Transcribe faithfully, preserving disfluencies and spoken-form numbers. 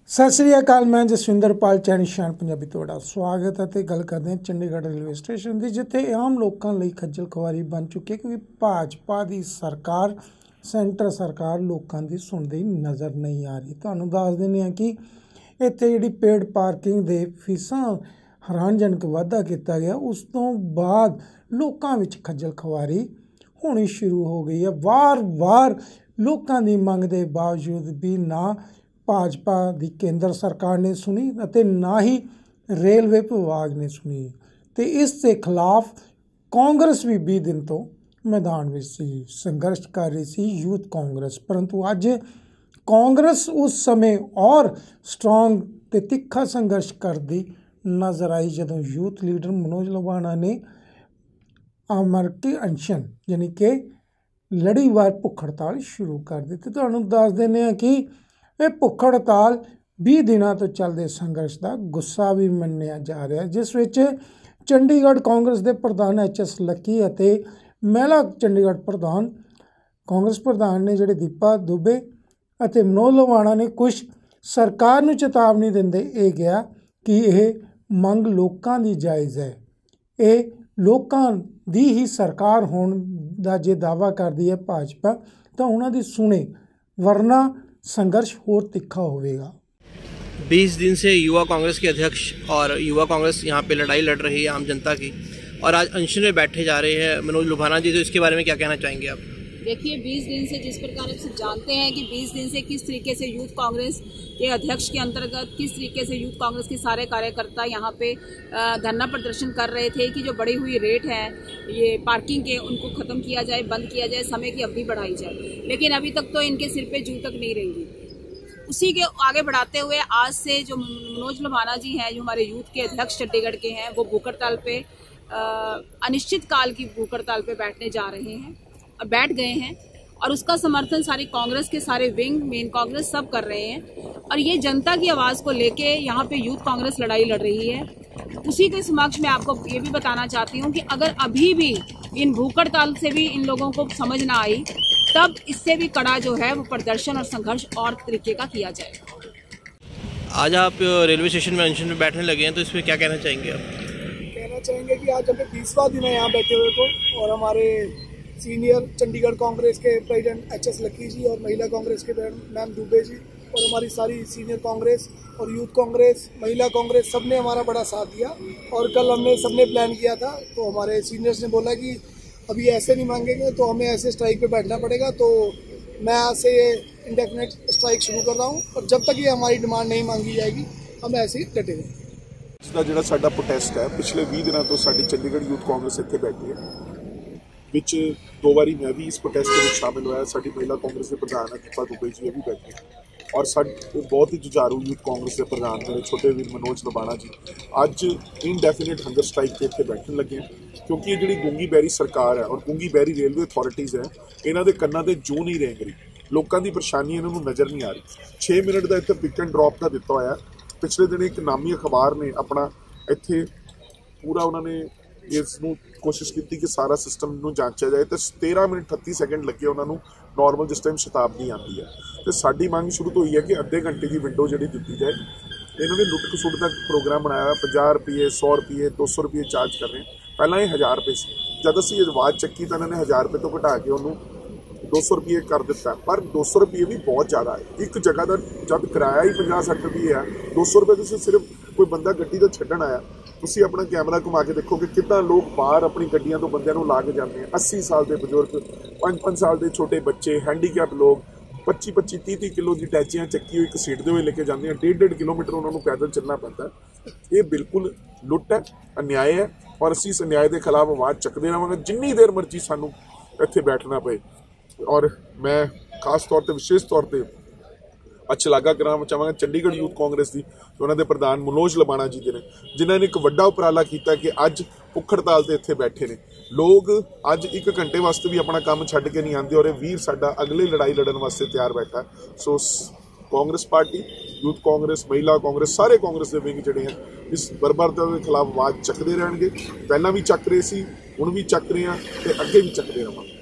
सत श्री अकाल, मैं जसविंदर पाल चैनी शान पंजाबी तुहाडा स्वागत है। तो गल करते हैं चंडीगढ़ रेलवे स्टेशन की, जिथे आम लोगों लिए खज्जल खुआरी बन चुकी है क्योंकि भाजपा की सरकार सेंटर सरकार लोगों की सुनती नज़र नहीं आ रही। तो दस दें कि इतने जी पेड पार्किंग दे फीसां हैरानजनक वाधा किया गया, उस तो बाद लोगों में खज्जल खुआरी होनी शुरू हो गई है। वार वार लोगों की मंग के बावजूद भी ना भाजपा की केंद्र सरकार ने सुनी और ना ही रेलवे विभाग ने सुनी। तो इसके खिलाफ कांग्रेस भी बीस दिन तो मैदान में सी, संघर्ष कर रही सी यूथ कांग्रेस। परंतु अज कांग्रेस उस समय और स्ट्रॉन्ग ते तिखा संघर्ष करती नज़र आई जदों यूथ लीडर मनोज लोबाना ने अमरकी अनशन यानी कि लड़ीवार भुख हड़ताल शुरू कर दी। तो तुहानूं दस दें कि यह भुख हड़ताल बीस दिनों तो चलते संघर्ष का गुस्सा भी मन्निया जा रहा है, जिस विच चंडीगढ़ कांग्रेस के प्रधान एच एस लक्की और महिला चंडीगढ़ प्रधान कांग्रेस प्रधान ने जिहड़े दीपा दुबे और मनोज लोबाना ने कुछ सरकार नूं चेतावनी दिंदे ये कहा कि यह मंग लोगों की जायज़ है, ये लोगों की ही सरकार होने का जे दावा करती है भाजपा तो उन्होंने सुने, वरना संघर्ष और तिखा होगा। बीस दिन से युवा कांग्रेस के अध्यक्ष और युवा कांग्रेस यहाँ पे लड़ाई लड़ रही है आम जनता की, और आज अनशन में बैठे जा रहे हैं मनोज लोबाना जी। तो इसके बारे में क्या कहना चाहेंगे आप? देखिए, बीस दिन से जिस प्रकार आप सब जानते हैं कि बीस दिन से किस तरीके से यूथ कांग्रेस के अध्यक्ष के अंतर्गत किस तरीके से यूथ कांग्रेस के सारे कार्यकर्ता यहाँ पे धरना प्रदर्शन कर रहे थे कि जो बढ़ी हुई रेट है ये पार्किंग के उनको ख़त्म किया जाए, बंद किया जाए, समय की अवधि बढ़ाई जाए। लेकिन अभी तक तो इनके सिर पे जू तक नहीं रहेंगी। उसी के आगे बढ़ाते हुए आज से जो मनोज लोबाना जी हैं, जो हमारे यूथ के अध्यक्ष चंडीगढ़ के हैं, वो भूख हड़ताल पे अनिश्चित काल की भूख हड़ताल पे बैठने जा रहे हैं और बैठ गए हैं। और उसका समर्थन सारी कांग्रेस के सारे विंग, मेन कांग्रेस सब कर रहे हैं। और ये जनता की आवाज़ को लेके यहाँ पे यूथ कांग्रेस लड़ाई लड़ रही है। उसी के समक्ष मैं आपको ये भी बताना चाहती हूँ कि अगर अभी भी इन भूख हड़ताल से भी इन लोगों को समझ ना आई, तब इससे भी कड़ा जो है वो प्रदर्शन और संघर्ष और तरीके का किया जाएगा। आज आप रेलवे स्टेशन में अनशन में बैठने लगे हैं, तो इसमें क्या कहना चाहेंगे आप? कहना चाहेंगे कि आज हमें बीसवां दिन है यहाँ बैठे हुए को, और हमारे सीनियर चंडीगढ़ कांग्रेस के president H S Lucky ji और महिला कांग्रेस के मैम दुबे जी और हमारी सारी सीनियर कांग्रेस और यूथ कांग्रेस, महिला कांग्रेस, सब ने हमारा बड़ा साथ दिया। और कल हमने सबने प्लान किया था, तो हमारे सीनियर्स ने बोला कि अभी ऐसे नहीं मांगेंगे तो हमें ऐसे स्ट्राइक पे बैठना पड़ेगा। तो मैं आज से ये इंडेफिनेट स्ट्राइक शुरू कर रहा हूँ, और जब तक ये हमारी डिमांड नहीं मांगी जाएगी हम ऐसे ही डटे रहेंगे। इसका जो साडा प्रोटेस्ट है पिछले बीस दिनों तो साडी चंडीगढ़ यूथ कांग्रेस इत्थे बैठी है, विच दो बारी मैं भी इस प्रोटेस्ट में शामिल होया। साडी महिला कांग्रेस के प्रधान है दीपा दुबे जी भी बैठे, और साडे बहुत ही जुझारू यूथ कांग्रेस के प्रधान मेरे छोटे वीर मनोज लोबाना जी अज इनडेफिनेट हंगर स्ट्राइक पे इत्थे बैठन लगे हैं, क्योंकि ये जिहड़ी गूंगी बैरी सरकार है और गूंगी बैरी रेलवे अथॉरिटीज़ है, इन्हां दे कन्नां ते जू नहीं रेंग रही, लोगों की परेशानी इन्हां नूं नज़र नहीं आ रही। छे मिनट का इत्थे पिक एंड ड्रॉप का दिता होया। पिछले दिन एक नामी अखबार ने अपना इत्थे पूरा उन्होंने इसनूं कोशिश की कि सारा सिस्टम नूं जांचा जाए, तो तेरह मिनट अठत्ती सैकेंड लगे उन्होंने नॉर्मल जिस टाइम शताब्दी आती है। तो साडी मांग शुरू तो हुई है कि अद्धे घंटे की विंडो जी दी जाए। इन्होंने लुट खसुट का प्रोग्राम बनाया, पचास रुपये सौ रुपये दो सौ रुपये चार्ज कर रहे हैं। पहला ये हज़ार रुपये से जब असी आवाज़ चक्की तो इन्होंने हज़ार रुपये तो घटा के उन्होंने दो सौ रुपये कर दिता। पर दो सौ रुपये भी बहुत ज़्यादा है। एक जगह का जब किराया ही पचास सठ रुपये है, दो सौ रुपये तुसीं सिर्फ कोई बंदा गड्डी तो छड्डण आया, तुसीं अपना कैमरा घुमा के देखो कि कितना लोग बाहर अपनी गड्डियां तो बंदियां नूं ला के जाते हैं। अस्सी साल के बजुर्ग, पाँच पाँच साल के छोटे बच्चे, हैंडीकैप लोग पच्ची पच्ची तीह तीह किलो की टैचियां चक्की हुई घसीटते हुए लेके जाते हैं। डेढ़ डेढ़ किलोमीटर उन्होंने पैदल चलना पैंदा है। ये बिल्कुल लुट है, अन्याय है, और असीं इस अन्याय के खिलाफ आवाज़ चकते रहांगे जिन्नी देर मर्जी सानूं इत्थे बैठना पे। और मैं खास तौर पर विशेष तौर पर अच्छ शलाघा करना चाहांगा चंडीगढ़ यूथ कांग्रेस की, उन्होंने प्रधान मनोज लोबाना जी के ने, जिन्होंने एक वड्डा उपराला किया कि अज भुख हड़ताल से इत्थे बैठे ने लोग। अज एक घंटे वास्ते भी अपना काम छड्ड के नहीं आते, और वीर साडा अगले लड़ाई लड़न वास्ते तैयार बैठा है। So Congress party, youth Congress, महिला कांग्रेस, सारे कांग्रेस के विंग जिहड़े हैं इस बर्बरता के खिलाफ आवाज़ चकते रहेंगे। पहला भी चक रहे सी, हुण भी चक रहे हैं, तो अगे भी चकते रहांगे।